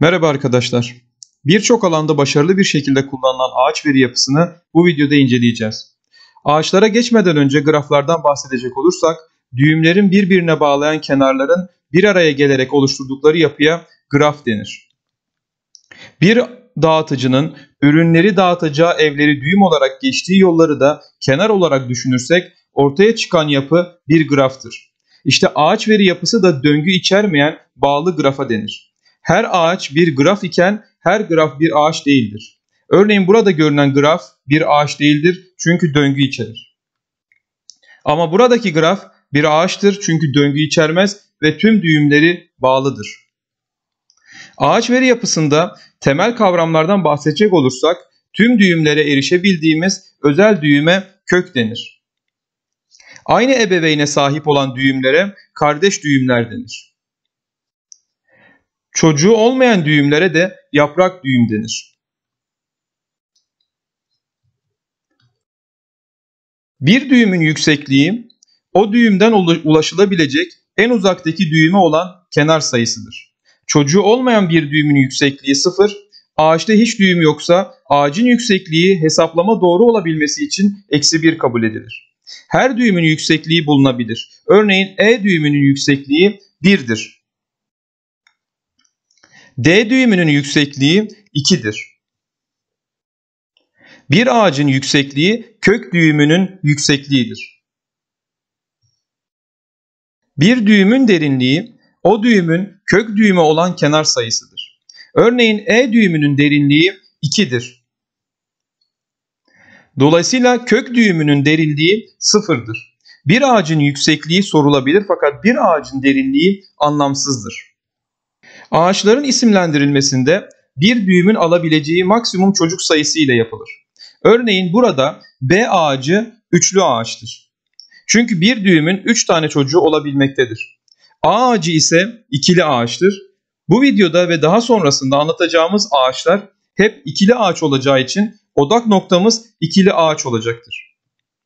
Merhaba arkadaşlar. Birçok alanda başarılı bir şekilde kullanılan ağaç veri yapısını bu videoda inceleyeceğiz. Ağaçlara geçmeden önce graflardan bahsedecek olursak, düğümlerin birbirine bağlayan kenarların bir araya gelerek oluşturdukları yapıya graf denir. Bir dağıtıcının ürünleri dağıtacağı evleri düğüm olarak geçtiği yolları da kenar olarak düşünürsek ortaya çıkan yapı bir graftır. İşte ağaç veri yapısı da döngü içermeyen bağlı grafa denir. Her ağaç bir graf iken her graf bir ağaç değildir. Örneğin burada görünen graf bir ağaç değildir çünkü döngü içerir. Ama buradaki graf bir ağaçtır çünkü döngü içermez ve tüm düğümleri bağlıdır. Ağaç veri yapısında temel kavramlardan bahsedecek olursak tüm düğümlere erişebildiğimiz özel düğüme kök denir. Aynı ebeveyne sahip olan düğümlere kardeş düğümler denir. Çocuğu olmayan düğümlere de yaprak düğüm denir. Bir düğümün yüksekliği o düğümden ulaşılabilecek en uzaktaki düğüme olan kenar sayısıdır. Çocuğu olmayan bir düğümün yüksekliği 0, ağaçta hiç düğüm yoksa ağacın yüksekliği hesaplama doğru olabilmesi için -1 kabul edilir. Her düğümün yüksekliği bulunabilir. Örneğin E düğümünün yüksekliği 1'dir. D düğümünün yüksekliği 2'dir. Bir ağacın yüksekliği kök düğümünün yüksekliğidir. Bir düğümün derinliği o düğümün kök düğümü olan kenar sayısıdır. Örneğin E düğümünün derinliği 2'dir. Dolayısıyla kök düğümünün derinliği 0'dır. Bir ağacın yüksekliği sorulabilir fakat bir ağacın derinliği anlamsızdır. Ağaçların isimlendirilmesinde bir düğümün alabileceği maksimum çocuk sayısı ile yapılır. Örneğin burada B ağacı üçlü ağaçtır. Çünkü bir düğümün 3 tane çocuğu olabilmektedir. A ağacı ise ikili ağaçtır. Bu videoda ve daha sonrasında anlatacağımız ağaçlar hep ikili ağaç olacağı için odak noktamız ikili ağaç olacaktır.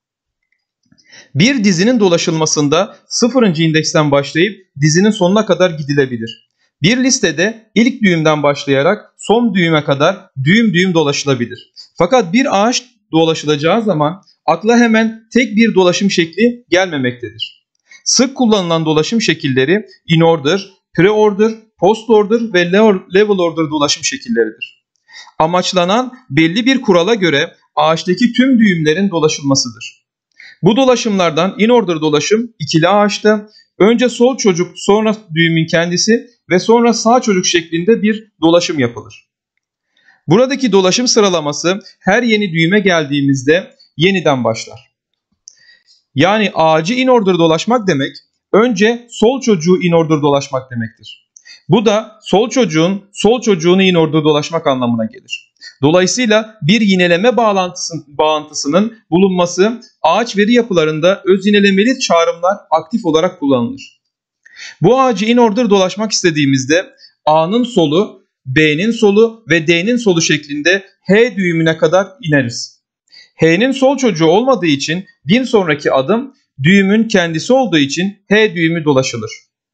Bir dizinin dolaşılmasında 0. indeksten başlayıp dizinin sonuna kadar gidilebilir. Bir listede ilk düğümden başlayarak son düğüme kadar düğüm düğüm dolaşılabilir. Fakat bir ağaç dolaşılacağı zaman akla hemen tek bir dolaşım şekli gelmemektedir. Sık kullanılan dolaşım şekilleri in order, pre-order, post-order ve level order dolaşım şekilleridir. Amaçlanan belli bir kurala göre ağaçtaki tüm düğümlerin dolaşılmasıdır. Bu dolaşımlardan in order dolaşım ikili ağaçta önce sol çocuk, sonra düğümün kendisi ve sonra sağ çocuk şeklinde bir dolaşım yapılır. Buradaki dolaşım sıralaması her yeni düğüme geldiğimizde yeniden başlar. Yani ağacı in order dolaşmak demek, önce sol çocuğu in order dolaşmak demektir. Bu da sol çocuğunu in order dolaşmak anlamına gelir. Dolayısıyla bir yineleme bağıntısının bulunması ağaç veri yapılarında öz yinelemeli çağrımlar aktif olarak kullanılır. Bu ağacı in order dolaşmak istediğimizde A'nın solu, B'nin solu ve D'nin solu şeklinde H düğümüne kadar ineriz. H'nin sol çocuğu olmadığı için bir sonraki adım düğümün kendisi olduğu için H düğümü dolaşılır.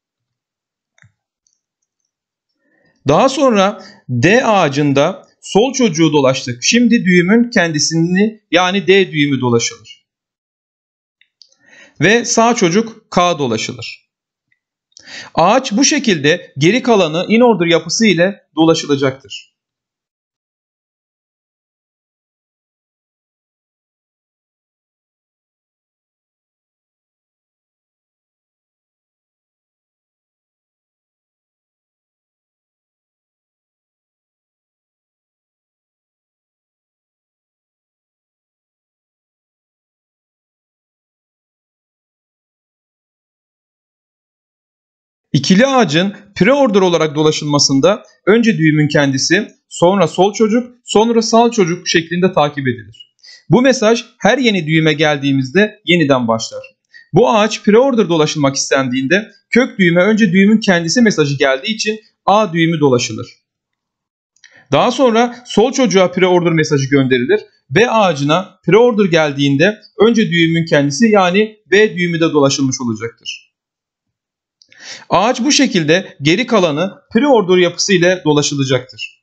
Daha sonra D ağacında sol çocuğu dolaştık. Şimdi düğümün kendisini yani D düğümü dolaşılır. Ve sağ çocuk K dolaşılır. Ağaç bu şekilde geri kalanı in order yapısı ile dolaşılacaktır. İkili ağacın pre-order olarak dolaşılmasında önce düğümün kendisi, sonra sol çocuk, sonra sağ çocuk şeklinde takip edilir. Bu mesaj her yeni düğüme geldiğimizde yeniden başlar. Bu ağaç pre-order dolaşılmak istendiğinde kök düğüme önce düğümün kendisi mesajı geldiği için A düğümü dolaşılır. Daha sonra sol çocuğa pre-order mesajı gönderilir. B ağacına pre-order geldiğinde önce düğümün kendisi yani B düğümü de dolaşılmış olacaktır. Ağaç bu şekilde geri kalanı pre-order yapısı ile dolaşılacaktır.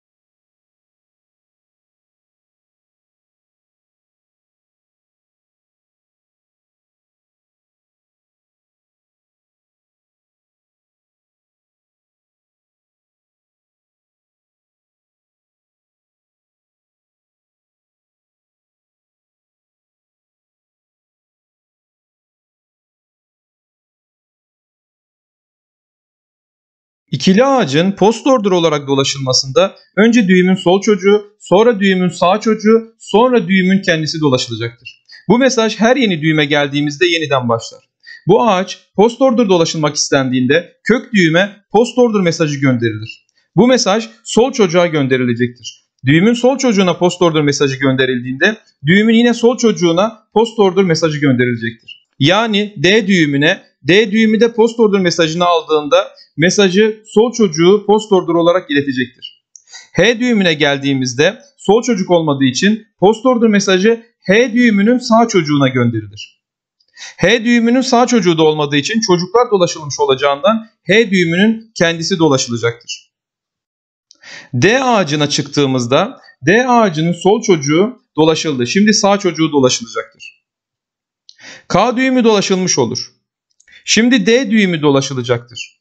İkili ağacın post order olarak dolaşılmasında önce düğümün sol çocuğu, sonra düğümün sağ çocuğu, sonra düğümün kendisi dolaşılacaktır. Bu mesaj her yeni düğüme geldiğimizde yeniden başlar. Bu ağaç post order dolaşılmak istendiğinde kök düğüme post order mesajı gönderilir. Bu mesaj sol çocuğa gönderilecektir. Düğümün sol çocuğuna post order mesajı gönderildiğinde düğümün yine sol çocuğuna post order mesajı gönderilecektir. Yani D düğümüne, D düğümü de post order mesajını aldığında mesajı sol çocuğu post order olarak iletecektir. H düğümüne geldiğimizde sol çocuk olmadığı için post order mesajı H düğümünün sağ çocuğuna gönderilir. H düğümünün sağ çocuğu da olmadığı için çocuklar dolaşılmış olacağından H düğümünün kendisi dolaşılacaktır. D ağacına çıktığımızda D ağacının sol çocuğu dolaşıldı. Şimdi sağ çocuğu dolaşılacaktır. K düğümü dolaşılmış olur. Şimdi D düğümü dolaşılacaktır.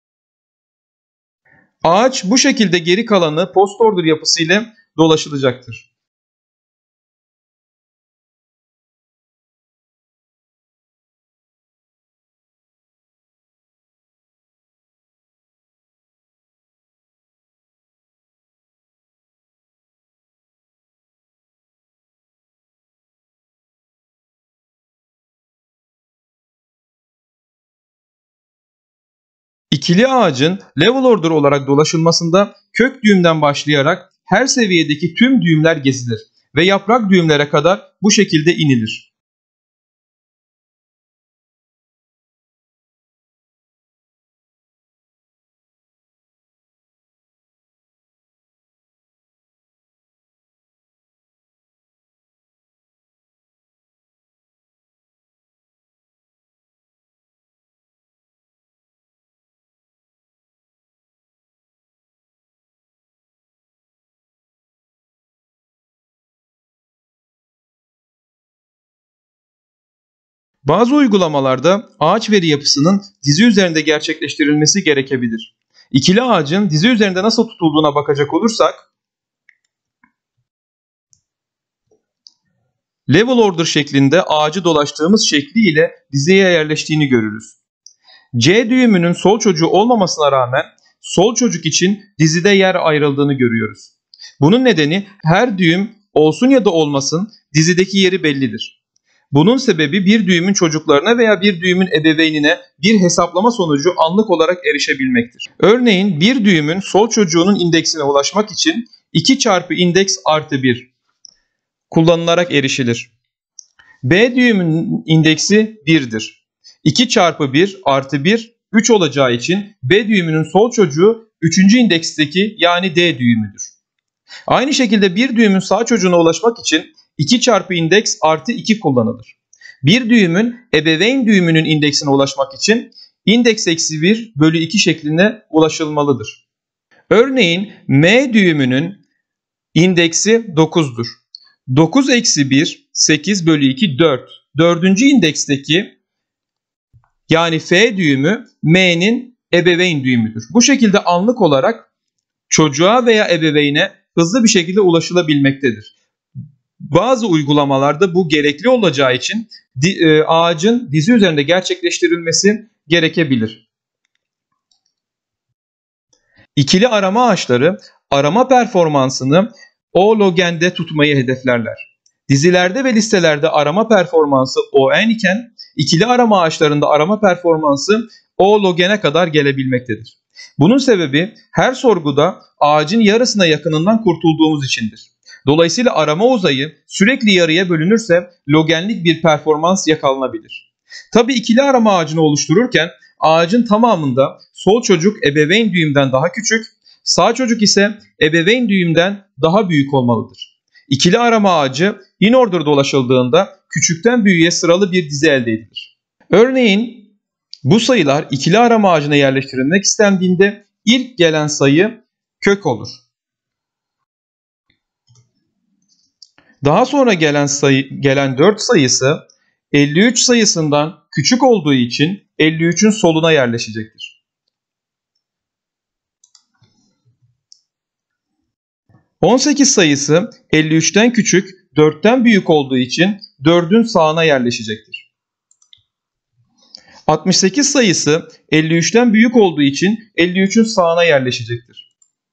Ağaç bu şekilde geri kalanı post order yapısı ile dolaşılacaktır. İkili ağacın level order olarak dolaşılmasında kök düğümden başlayarak her seviyedeki tüm düğümler gezilir ve yaprak düğümlere kadar bu şekilde inilir. Bazı uygulamalarda ağaç veri yapısının dizi üzerinde gerçekleştirilmesi gerekebilir. İkili ağacın dizi üzerinde nasıl tutulduğuna bakacak olursak, level order şeklinde ağacı dolaştığımız şekliyle diziye yerleştiğini görürüz. C düğümünün sol çocuğu olmamasına rağmen sol çocuk için dizide yer ayrıldığını görüyoruz. Bunun nedeni her düğüm olsun ya da olmasın dizideki yeri bellidir. Bunun sebebi bir düğümün çocuklarına veya bir düğümün ebeveynine bir hesaplama sonucu anlık olarak erişebilmektir. Örneğin bir düğümün sol çocuğunun indeksine ulaşmak için 2 çarpı indeks artı 1 kullanılarak erişilir. B düğümünün indeksi 1'dir. 2 çarpı 1 artı 1 3 olacağı için B düğümünün sol çocuğu 3. indeksteki yani D düğümüdür. Aynı şekilde bir düğümün sağ çocuğuna ulaşmak için 2 çarpı indeks artı 2 kullanılır. Bir düğümün ebeveyn düğümünün indeksine ulaşmak için indeks eksi 1 bölü 2 şeklinde ulaşılmalıdır. Örneğin M düğümünün indeksi 9'dur. 9 eksi 1 8 bölü 2 4. 4. indeksteki yani F düğümü M'nin ebeveyn düğümüdür. Bu şekilde anlık olarak çocuğa veya ebeveyne hızlı bir şekilde ulaşılabilmektedir. Bazı uygulamalarda bu gerekli olacağı için ağacın dizi üzerinde gerçekleştirilmesi gerekebilir. İkili arama ağaçları arama performansını O-Logen'de tutmayı hedeflerler. Dizilerde ve listelerde arama performansı ON iken ikili arama ağaçlarında arama performansı O-Logen'e kadar gelebilmektedir. Bunun sebebi her sorguda ağacın yarısına yakınından kurtulduğumuz içindir. Dolayısıyla arama uzayı sürekli yarıya bölünürse logenlik bir performans yakalanabilir. Tabii ikili arama ağacını oluştururken ağacın tamamında sol çocuk ebeveyn düğümden daha küçük, sağ çocuk ise ebeveyn düğümden daha büyük olmalıdır. İkili arama ağacı in order dolaşıldığında küçükten büyüğe sıralı bir dizi elde edilir. Örneğin Bu sayılar ikili arama ağacına yerleştirilmek istendiğinde ilk gelen sayı kök olur. Daha sonra gelen 4 sayısı 53 sayısından küçük olduğu için 53'ün soluna yerleşecektir. 18 sayısı 53'ten küçük, 4'ten büyük olduğu için 4'ün sağına yerleşecektir. 68 sayısı 53'ten büyük olduğu için 53'ün sağına yerleşecektir.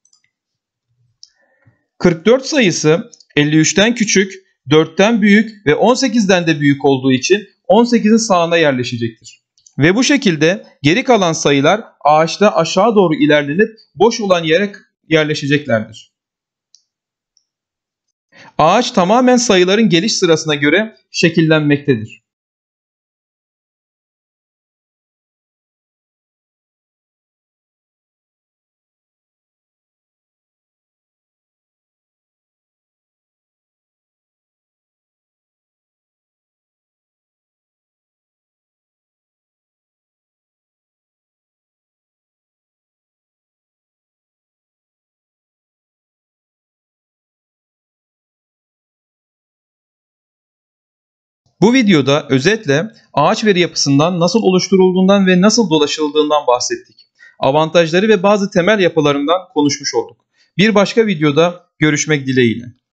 44 sayısı 53'ten küçük, 4'ten büyük ve 18'den de büyük olduğu için 18'in sağına yerleşecektir. Ve bu şekilde geri kalan sayılar ağaçta aşağı doğru ilerlenip boş olan yere yerleşeceklerdir. Ağaç tamamen sayıların geliş sırasına göre şekillenmektedir. Bu videoda özetle ağaç veri yapısından nasıl oluşturulduğundan ve nasıl dolaşıldığından bahsettik. Avantajları ve bazı temel yapılarından konuşmuş olduk. Bir başka videoda görüşmek dileğiyle.